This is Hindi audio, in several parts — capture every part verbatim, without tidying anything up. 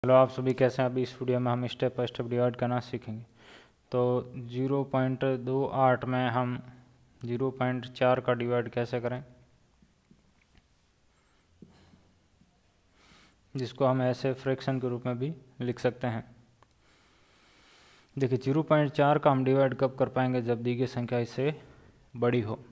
हेलो, आप सभी कैसे हैं। अभी इस वीडियो में हम स्टेप बाय स्टेप डिवाइड करना सीखेंगे। तो ज़ीरो पॉइंट दो आठ में हम ज़ीरो पॉइंट चार का डिवाइड कैसे करें, जिसको हम ऐसे फ्रैक्शन के रूप में भी लिख सकते हैं। देखिए, ज़ीरो पॉइंट चार का हम डिवाइड कब कर पाएंगे, जब दी गई संख्या इससे बड़ी हो।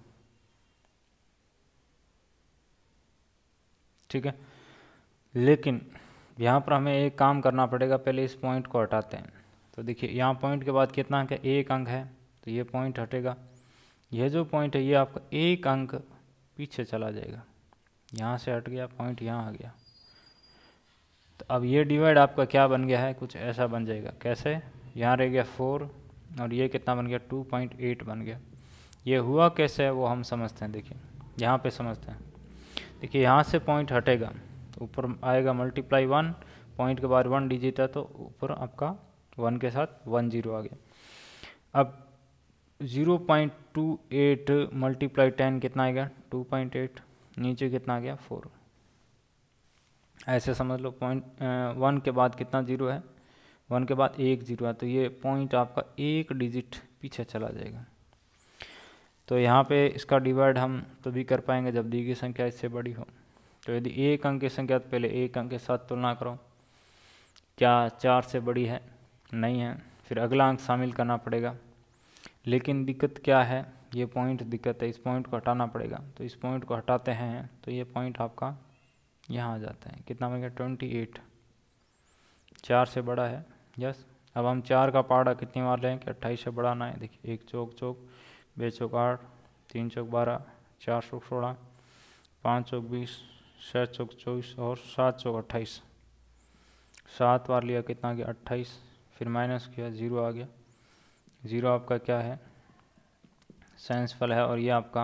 ठीक है, लेकिन यहाँ पर हमें एक काम करना पड़ेगा। पहले इस पॉइंट को हटाते हैं। तो देखिए, यहाँ पॉइंट के बाद कितना अंक है, एक अंक है, तो ये पॉइंट हटेगा। यह जो पॉइंट है ये आपका एक अंक पीछे चला जाएगा, यहाँ से हट गया, पॉइंट यहाँ आ गया। तो अब ये डिवाइड आपका क्या बन गया है, कुछ ऐसा बन जाएगा। कैसे, यहाँ रह गया फोर और ये कितना बन गया, टू पॉइंट एट बन गया। ये हुआ कैसे है वो हम समझते हैं। देखिए, यहाँ पे समझते हैं। देखिए, यहाँ से पॉइंट हटेगा, ऊपर आएगा मल्टीप्लाई वन, पॉइंट के बाद वन डिजिट है तो ऊपर आपका वन के साथ वन जीरो आ गया। अब zero point two eight multiply ten कितना आएगा, टू पॉइंट एट, नीचे कितना आ गया, फोर। ऐसे समझ लो, पॉइंट वन के बाद कितना जीरो है, वन के बाद एक जीरो है, तो ये पॉइंट आपका एक डिजिट पीछे चला जाएगा। तो यहाँ पे इसका डिवाइड हम तभी कर पाएंगे जब दी गई संख्या इससे बड़ी हो। तो यदि एक अंक की संख्या, तो पहले एक अंक के साथ तुलना करो, क्या चार से बड़ी है, नहीं है, फिर अगला अंक शामिल करना पड़ेगा। लेकिन दिक्कत क्या है, ये पॉइंट दिक्कत है, इस पॉइंट को हटाना पड़ेगा। तो इस पॉइंट को हटाते हैं तो ये पॉइंट आपका यहाँ आ जाता है। कितना बन गया, ट्वेंटी एट, चार से बड़ा है। यस, अब हम चार का पहाड़ा कितनी बार लें कि अट्ठाईस से बढ़ाना है। देखिए, एक चौक चौक, बे चौक आठ, तीन चौक बारह, चार चौक सोलह, पाँच चौक बीस, छः चौक चौबीस और सात चौक अट्ठाईस। सात बार लिया, कितना गया, अट्ठाईस, फिर माइनस किया, ज़ीरो आ गया। ज़ीरो आपका क्या है, सेंसफल है, और ये आपका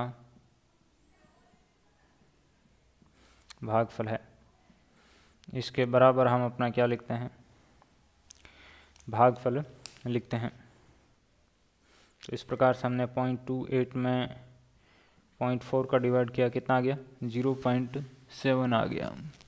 भागफल है। इसके बराबर हम अपना क्या लिखते हैं, भागफल लिखते हैं। तो इस प्रकार से हमने पॉइंट टू एट में पॉइंट फोर का डिवाइड किया, कितना आ गया, ज़ीरो पॉइंट सेवन आ गया।